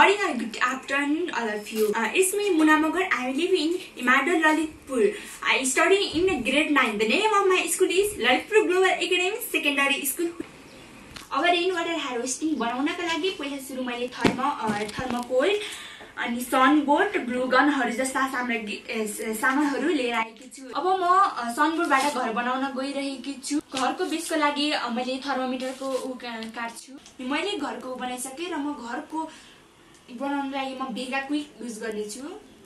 morning or good afternoon, all of you. It's me, Muna Mogar. I live in Imado, Lalitpur. I study in grade 9. The name of my school is Lalitpur Global Academy Secondary School. अब rainwater harvesting बनाउनका लागि पहिला सुरु मैले thermocol अनि sunboard blue गनहरु जस्ता सामानहरु लिएर आएकी छु। अब म सनबोर्डबाट घर बनाउन गइरहेकी छु। घरको बेसको लागि मैले थर्मोमिटरको काट्छु। मैले घरको बनाइसके र म घरको बनाउन लागि म भेगा क्विक युज गर्ने छु।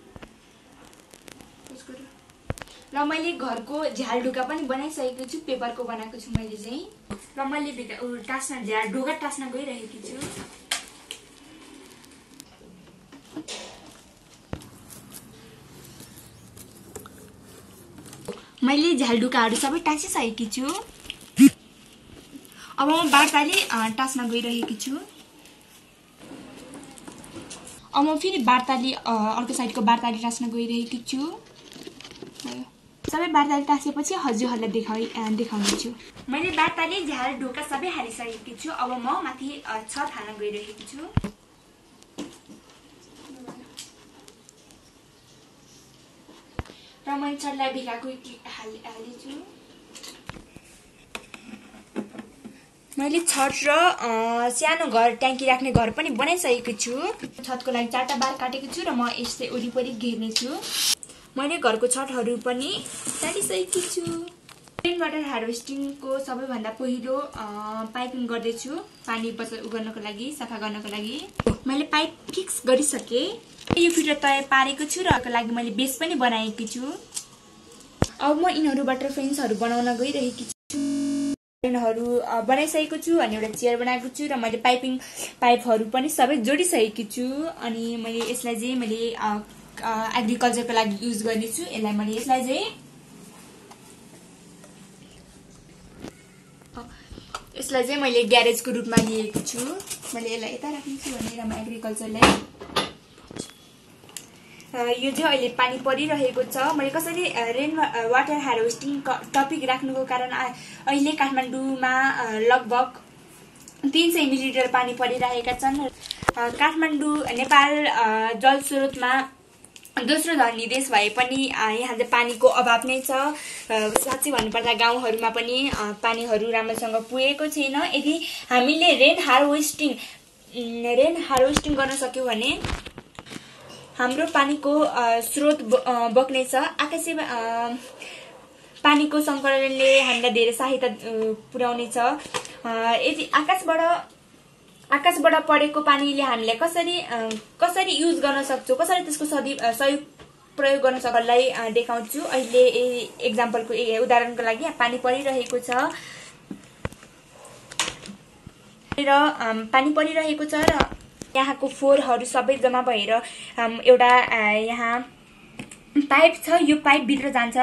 र मैले घरको झ्याल ढोका पनि बनाइसकेको छु। पेपरको बनाएको छु मैले चाहिँ। र मैले टास्न झ्याल ढोका टास्न गइरहेकी छु। मैले झ्याल ढोकाहरु सबै टाँसिसकेकी छु। अब म बारताले टास्न गइरहेकी छु। अब म फेरि बारताले अर्को साइडको बारताले टास्न गइरहेकी छु। सबै बारताले टाँसेपछि हजुरहरुलाई देखाउने छु। मैले बारताले झ्याल ढोका सबै हालिसकेकी छु। अब म माथि छत हाल्न गइरहेकी छु। र मैले छतलाई भेगाको हालेछु। मैले छत र सानो घर ट्याङ्की राख्ने घर पनि बनाइसकेको छु। छतको लागि 4टा बार काटेको छु र म यसले वरिपरि घेर्ने छु। मैले घरको छतहरु पनि टालिसकेकी छु। रेन वाटर हार्वेस्टिङको सबैभन्दा पहिलो पाइपिङ गर्दै छु। पानी उगाउनको लागि, सफा गर्नको लागि। मैले पाइप फिक्स गरिसके। यो फिल्टर तयार पारेको छु र यसको लागि मैले बेस पनि बनाएकी छु। अब म यिनहरुबाट फेन्सहरु बनाउन गइरहेकी छु। फेनहरु बनाइसकेको छु अनि एउटा चेयर बनाएको छु र मैले पाइपहरु पनि सबै जोडिसकेकी छु। अनि मैले यसलाई चाहिँ मैले एग्रिकल्चरको लागि युज गर्ने छु। यसलाई चाहिँ मैले ग्यारेजको रूपमा लिएको छु। मैले यसलाई यता राख्ने छु भनेर म एग्रिकल्चरलाई यो चाहिँ अहिले पानी परिरहेको छ। मैले कसरी रेन वाटर हार्वेस्टिङ टपिक राख्नुको कारण अहिले काठमाडौँमा लगभग 300 मिलिलिटर पानी परिरहेका छन्। काठमाडौँ नेपाल जल स्रोतमा दोस्रो धनी देश भए पनि यहाँ चाहिँ पानीको अभाव नै छ। साच्चै भन्नुपर्दा गाउँहरुमा पनि पानीहरु राम्रोसँग पुगेको छैन। यदि हामीले रेन हार्वेस्टिङ गर्न सक्यौं भने हाम्रो पानीको स्रोत बग्नेछ। आकाशे पानीको संकलनले हामीलाई धेरै सहायता पुर्याउनेछ। यदि आकाशबाट परेको पानीले हामीले कसरी युज गर्न सक्छौं, कसरी त्यसको सही प्रयोग गर्न सक्छौंलाई देखाउँछु। अहिले एक्जाम्पलको उदाहरणको लागि पानी परिरहेको छ र यहाँको फोहोरहरु सबै जम्मा भएर एउटा यहाँ पाइप छ। यो पाइप भित्र जान्छ।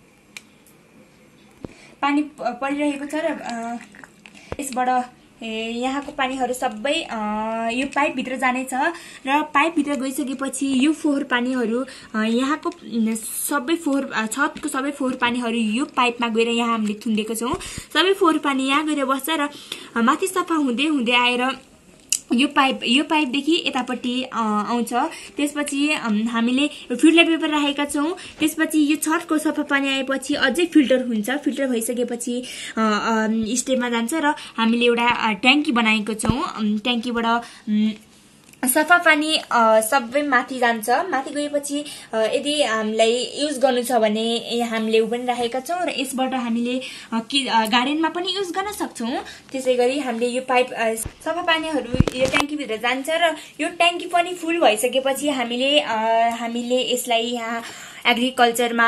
पानी परिरहेको छ र यसबाट यहाँको पानीहरु सबै यो पाइप भित्र जानेछ र पाइप भित्र गइसकेपछि यो फोहोर पानीहरु यहाँको सबै छतको सबै फोहोर पानीहरु यो पाइपमा गएर यहाँ हामीले थुन्डेको छौं। सबै फोहोर पानी यहाँ गएर बस्छ र माथि सफा हुँदै आएर यो पाइपदेखि यतापट्टि आउँछ। त्यसपछि हामीले फिल्टर पेपर राखेका छौं। त्यसपछि यो छतको सफा पानी आएपछि अझै फिल्टर हुन्छ। फिल्टर भइसकेपछि स्टेपमा जान्छ र हामीले एउटा ट्याङ्की बनाएको छौं। ट्याङ्कीबाट सफा पानी सबै माथि जान्छ। माथि गएपछि यदि हामीलाई युज गर्नु छ भने हामीले पनि राखेका छौं र यसबाट हामीले गार्डनमा पनि युज गर्न सक्छौं। त्यसैगरी हामीले यो पाइप सफा पानीहरु यो ट्याङ्की भित्र जान्छ र यो ट्याङ्की पनि फुल भइसकेपछि हामीले यसलाई यहाँ एग्रिकल्चरमा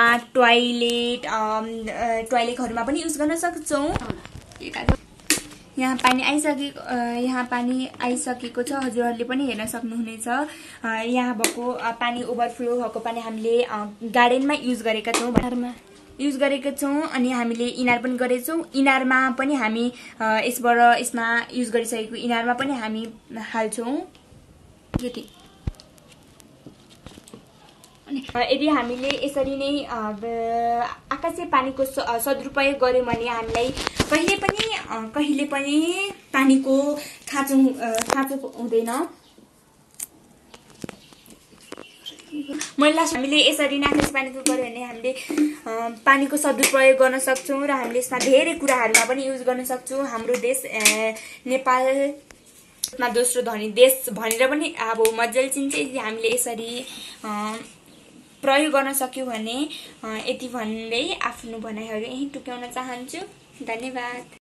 टोयलेटहरुमा पनि युज गर्न सक्छौं। यहाँ पानी आइसकेको छ। हजुरहरुले पनि हेर्न सक्नुहुनेछ। यहाँ भएको पानी ओभरफ्लो भएको पानी हामीले गार्डनमा युज गरेका छौं। अनि हामीले इनार पनि गरेछौं। इनारमा पनि हामी यसमा युज गरिसकेको इनारमा पनि हामी हाल्छौं। यदि हामीले यसरी नै आकाशे पानीको सदुपयोग गर्यौं भने हामीलाई कहिले पनि पानीको खाँचो हुँदैन। मैले लास्ट हामीले यसरी नाकासी पानीको गऱ्यो भने हामीले पानीको सदुपयोग गर्न सक्छौँ र हामीले यसमा धेरै कुराहरूमा पनि युज गर्न सक्छौँ। हाम्रो देश नेपालमा दोस्रो धनी देश भनेर पनि अब मजाले चिन्छ। यदि हामीले यसरी प्रयोग गर्न सक्यौँ भने। यति भन्दै आफ्नो भनाइहरू यहीँ टुक्याउन चाहन्छु। धन्यवाद।